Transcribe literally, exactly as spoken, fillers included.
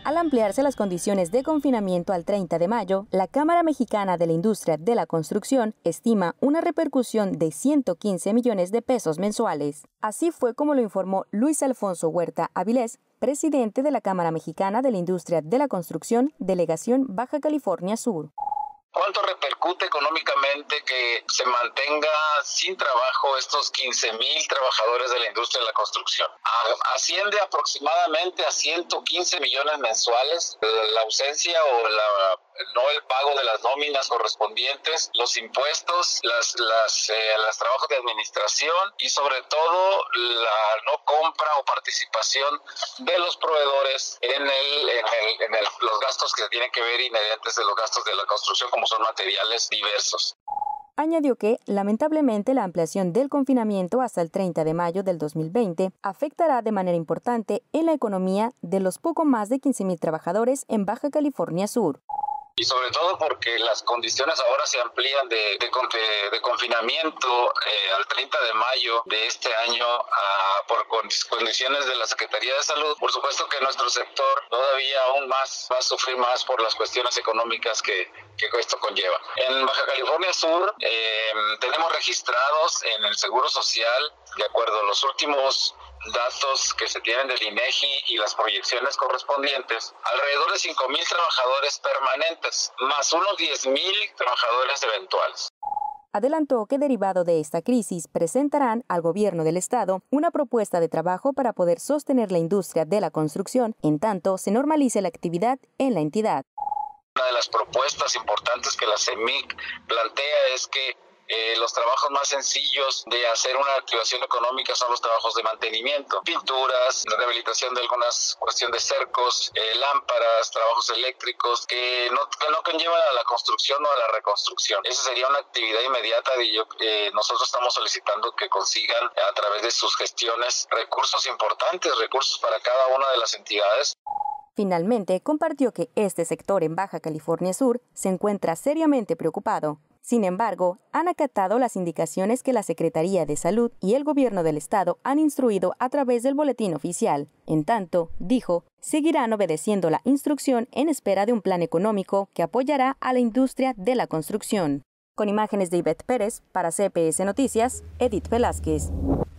Al ampliarse las condiciones de confinamiento al treinta de mayo, la Cámara Mexicana de la Industria de la Construcción estima una repercusión de ciento quince millones de pesos mensuales. Así fue como lo informó Luis Alfonso Huerta Avilés, presidente de la Cámara Mexicana de la Industria de la Construcción, Delegación Baja California Sur. ¿Cuánto repercute económicamente que se mantenga sin trabajo estos quince mil trabajadores de la industria de la construcción? Asciende aproximadamente a ciento quince millones mensuales. La ausencia o la no el pago de las nóminas correspondientes, los impuestos, las, las, eh, los trabajos de administración y sobre todo la no compra o participación de los proveedores en, el, en, el, en el, los gastos que tienen que ver inherentes de los gastos de la construcción, como son materiales diversos. Añadió que, lamentablemente, la ampliación del confinamiento hasta el treinta de mayo del dos mil veinte afectará de manera importante en la economía de los poco más de quince mil trabajadores en Baja California Sur. Y sobre todo porque las condiciones ahora se amplían de, de, de, de confinamiento eh, al treinta de mayo de este año a, por condiciones de la Secretaría de Salud. Por supuesto que nuestro sector todavía aún más va a sufrir más por las cuestiones económicas que, que esto conlleva. En Baja California Sur eh, tenemos registrados en el Seguro Social, de acuerdo a los últimos datos que se tienen del INEGI y las proyecciones correspondientes, alrededor de cinco mil trabajadores permanentes, más unos diez mil trabajadores eventuales. Adelantó que derivado de esta crisis presentarán al gobierno del estado una propuesta de trabajo para poder sostener la industria de la construcción, en tanto se normalice la actividad en la entidad. Una de las propuestas importantes que la CEMIC plantea es que Eh, los trabajos más sencillos de hacer una activación económica son los trabajos de mantenimiento, pinturas, rehabilitación de algunas cuestión de cercos, eh, lámparas, trabajos eléctricos que no, que no conllevan a la construcción o a la reconstrucción. Esa sería una actividad inmediata y yo, eh, nosotros estamos solicitando que consigan a través de sus gestiones recursos importantes, recursos para cada una de las entidades. Finalmente, compartió que este sector en Baja California Sur se encuentra seriamente preocupado. Sin embargo, han acatado las indicaciones que la Secretaría de Salud y el Gobierno del Estado han instruido a través del boletín oficial. En tanto, dijo, seguirán obedeciendo la instrucción en espera de un plan económico que apoyará a la industria de la construcción. Con imágenes de Ivette Pérez, para C P S Noticias, Edith Velázquez.